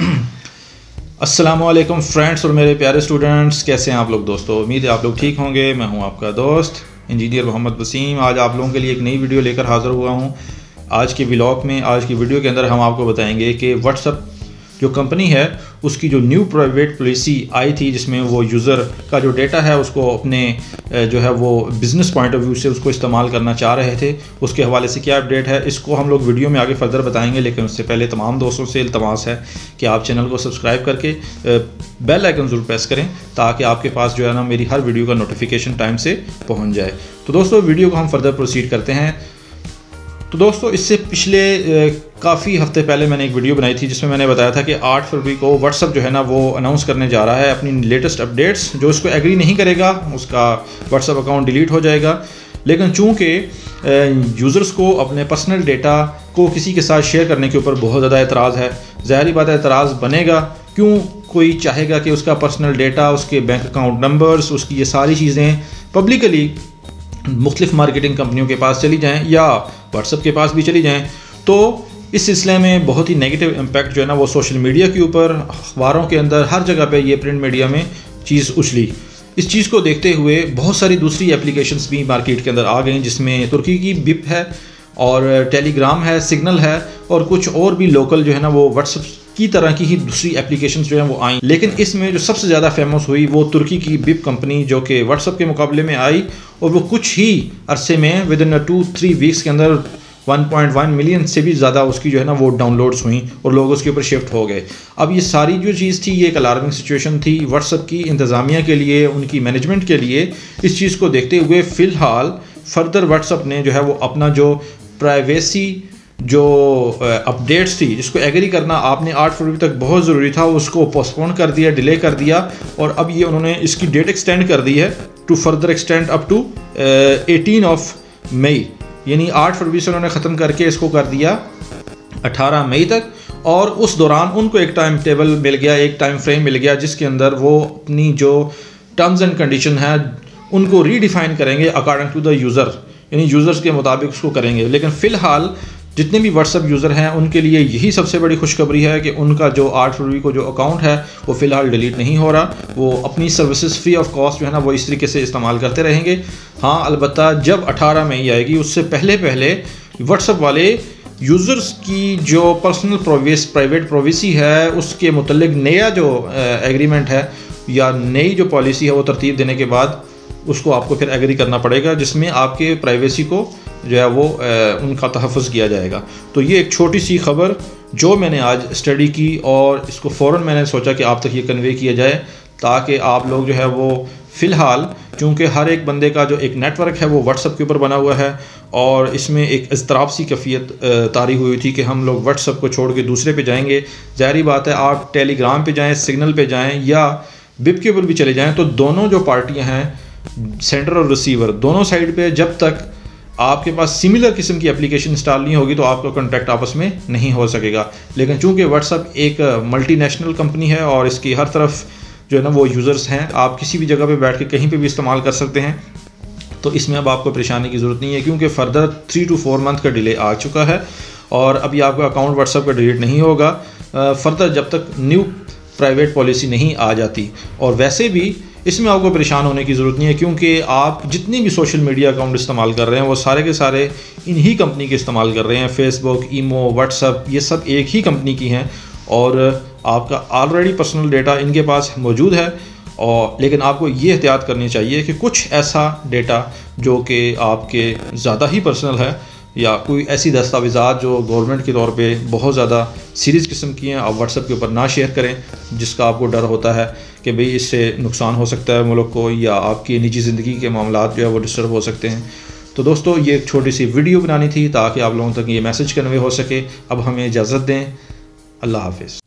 अस्सलामुअलैकुम फ्रेंड्स और मेरे प्यारे स्टूडेंट्स, कैसे हैं आप लोग दोस्तों। उम्मीद है आप लोग ठीक होंगे। मैं हूं आपका दोस्त इंजीनियर मोहम्मद वसीम। आज आप लोगों के लिए एक नई वीडियो लेकर हाज़िर हुआ हूं। आज के व्लॉग में, आज की वीडियो के अंदर हम आपको बताएंगे कि व्हाट्सएप जो कंपनी है उसकी जो न्यू प्राइवेट पॉलिसी आई थी, जिसमें वो यूज़र का जो डेटा है उसको अपने जो है वो बिज़नेस पॉइंट ऑफ व्यू से उसको इस्तेमाल करना चाह रहे थे, उसके हवाले से क्या अपडेट है इसको हम लोग वीडियो में आगे फर्दर बताएंगे। लेकिन उससे पहले तमाम दोस्तों से इल्तमास है कि आप चैनल को सब्सक्राइब करके बेल आइकन ज़रूर प्रेस करें ताकि आपके पास जो है ना मेरी हर वीडियो का नोटिफिकेशन टाइम से पहुँच जाए। तो दोस्तों वीडियो को हम फर्दर प्रोसीड करते हैं। तो दोस्तों इससे पिछले काफ़ी हफ्ते पहले मैंने एक वीडियो बनाई थी जिसमें मैंने बताया था कि 8 फरवरी को व्हाट्सएप जो है ना वो अनाउंस करने जा रहा है अपनी लेटेस्ट अपडेट्स। जो इसको एग्री नहीं करेगा उसका व्हाट्सएप अकाउंट डिलीट हो जाएगा। लेकिन चूँकि यूज़र्स को अपने पर्सनल डेटा को किसी के साथ शेयर करने के ऊपर बहुत ज़्यादा एतराज़ है, ज़ाहिर बात है एतराज़ बनेगा। क्यों कोई चाहेगा कि उसका पर्सनल डेटा, उसके बैंक अकाउंट नंबर्स, उसकी ये सारी चीज़ें पब्लिकली मुख्तलिफ मार्केटिंग कंपनियों के पास चली जाएं या व्हाट्सएप के पास भी चली जाएं। तो इस सिलसिले में बहुत ही नेगेटिव इम्पैक्ट जो है ना वो सोशल मीडिया के ऊपर, अखबारों के अंदर, हर जगह पे ये प्रिंट मीडिया में चीज़ उछली। इस चीज़ को देखते हुए बहुत सारी दूसरी एप्लीकेशंस भी मार्केट के अंदर आ गई, जिसमें तुर्की की बिप है और टेलीग्राम है, सिग्नल है और कुछ और भी लोकल जो है ना वो व्हाट्सएप की तरह की ही दूसरी एप्लीकेशंस जो हैं वो आई। लेकिन इसमें जो सबसे ज़्यादा फेमस हुई वो तुर्की की बिप कंपनी, जो कि व्हाट्सएप के मुकाबले में आई और वो कुछ ही अरसे में विद इन 2-3 वीक्स के अंदर 1.1 मिलियन से भी ज़्यादा उसकी जो है ना वो डाउनलोड्स हुई और लोग उसके ऊपर शिफ्ट हो गए। अब ये सारी जो चीज़ थी ये एक अलार्मिंग सिचुएशन थी व्हाट्सएप की इंतज़ामिया के लिए, उनकी मैनेजमेंट के लिए। इस चीज़ को देखते हुए फ़िलहाल फर्दर व्हाट्सएप ने जो है वो अपना जो प्राइवेसी जो अपडेट्स थी जिसको एग्री करना आपने 8 फरवरी तक बहुत ज़रूरी था, उसको पोस्टपोन कर दिया, डिले कर दिया। और अब ये उन्होंने इसकी डेट एक्सटेंड कर दी है to further extend up to 18 मई, यानी 8 फरवरी से उन्होंने ख़त्म करके इसको कर दिया 18 मई तक। और उस दौरान उनको एक टाइम टेबल मिल गया, एक टाइम फ्रेम मिल गया जिसके अंदर वो अपनी जो टर्म्स एंड कंडीशन है उनको रीडिफाइन करेंगे अकॉर्डिंग टू द यूज़र, यानी यूज़र्स के मुताबिक उसको करेंगे। लेकिन फ़िलहाल जितने भी व्हाट्सएप यूज़र हैं उनके लिए यही सबसे बड़ी खुशखबरी है कि उनका जो 8 फरवरी को जो अकाउंट है वो फ़िलहाल डिलीट नहीं हो रहा। वो अपनी सर्विसेज फ्री ऑफ कॉस्ट जो है ना वो इस तरीके से इस्तेमाल करते रहेंगे। हाँ, अलबत्ता जब 18 मई आएगी उससे पहले व्हाट्सएप वाले यूज़र्स की जो पर्सनल प्राइवेट प्राइवेसी है उसके मुतल्लिक नया जो एग्रीमेंट है या नई जो पॉलिसी है वो तरतीब देने के बाद उसको आपको फिर एग्री करना पड़ेगा, जिसमें आपके प्राइवेसी को जो है वो उनका तहफ़्फ़ुज़ किया जाएगा। तो ये एक छोटी सी खबर जो मैंने आज स्टडी की और इसको फ़ौरन मैंने सोचा कि आप तक ये कन्वे किया जाए ताकि आप लोग जो है वो फ़िलहाल, चूँकि हर एक बंदे का जो एक नेटवर्क है वो व्हाट्सएप के ऊपर बना हुआ है और इसमें एक इज़्तिराब सी कैफियत तारी हुई थी कि हम लोग व्हाट्सएप को छोड़ के दूसरे पे जाएंगे। ज़ाहिर बात है आप टेलीग्राम पे जाएँ, सिग्नल पे जाएँ या बिप के ऊपर भी चले जाएँ तो दोनों जो पार्टियाँ हैं, सेंडर और रिसीवर, दोनों साइड पे जब तक आपके पास सिमिलर किस्म की एप्लीकेशन इंस्टॉल नहीं होगी तो आपका कॉन्टैक्ट आपस में नहीं हो सकेगा। लेकिन चूंकि व्हाट्सएप एक मल्टीनेशनल कंपनी है और इसकी हर तरफ जो है ना वो यूज़र्स हैं, आप किसी भी जगह पे बैठ के कहीं पे भी इस्तेमाल कर सकते हैं। तो इसमें अब आपको परेशानी की ज़रूरत नहीं है क्योंकि फर्दर 3 to 4 मंथ का डिले आ चुका है और अभी आपका अकाउंट व्हाट्सएप का डिलीट नहीं होगा फर्दर जब तक न्यू प्राइवेट पॉलिसी नहीं आ जाती। और वैसे भी इसमें आपको परेशान होने की ज़रूरत नहीं है क्योंकि आप जितनी भी सोशल मीडिया अकाउंट इस्तेमाल कर रहे हैं वो सारे के सारे इन्हीं कंपनी के इस्तेमाल कर रहे हैं। फेसबुक, ईमो, व्हाट्सएप, ये सब एक ही कंपनी की हैं और आपका ऑलरेडी पर्सनल डेटा इनके पास मौजूद है। और लेकिन आपको ये एहतियात करनी चाहिए कि कुछ ऐसा डेटा जो कि आपके ज़्यादा ही पर्सनल है या कोई ऐसी दस्तावेज़ात जो गवर्नमेंट के तौर पे बहुत ज़्यादा सीरियस किस्म की हैं आप व्हाट्सएप के ऊपर ना शेयर करें, जिसका आपको डर होता है कि भाई इससे नुकसान हो सकता है मुल्क को या आपकी निजी ज़िंदगी के मामलात जो है वो डिस्टर्ब हो सकते हैं। तो दोस्तों ये एक छोटी सी वीडियो बनानी थी ताकि आप लोगों तक ये मैसेज कन्वे हो सके। अब हमें इजाज़त दें। अल्लाह हाफ़िज़।